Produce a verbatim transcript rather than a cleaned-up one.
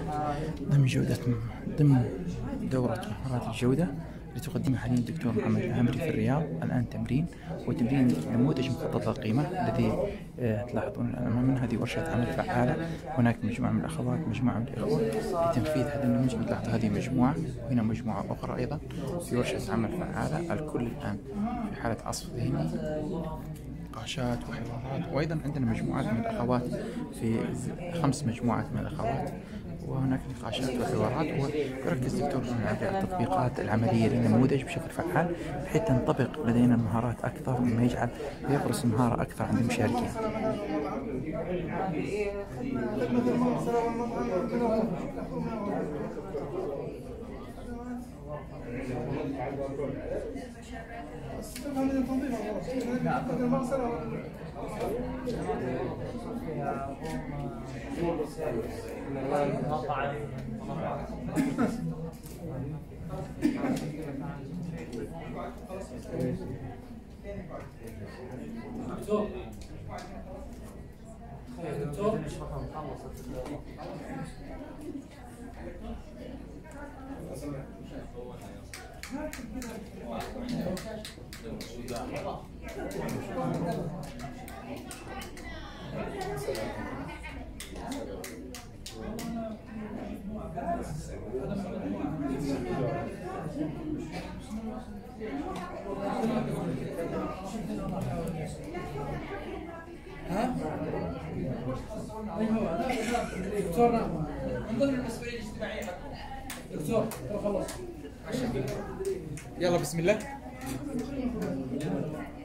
ضمن جودة ضمن دورة مهارات الجودة اللي تقدمها حاليا الدكتور محمد العامري في الرياض. الآن تمرين وتمرين نموذج مخطط القيمة الذي تلاحظون أمامنا. هذه ورشة عمل فعالة، هناك مجموعة من الأخوات مجموعة من الإخوة لتنفيذ هذا النموذج. نلاحظ هذه مجموعة وهنا مجموعة أخرى أيضا في ورشة عمل فعالة. الكل الآن في حالة عصف ذهني، نقاشات وحوارات، وأيضا عندنا مجموعات من الأخوات في خمس مجموعات من الأخوات، وهناك نقاشات وحوارات. ويركز الدكتور على التطبيقات العملية للنموذج بشكل فعال بحيث تنطبق لدينا المهارات أكثر، مما يجعل يبرز المهارة أكثر عند المشاركين. ها؟ ايوه دكتور، نعم من ضمن المسؤوليه الاجتماعيه. دكتور خلص. يلا بسم الله.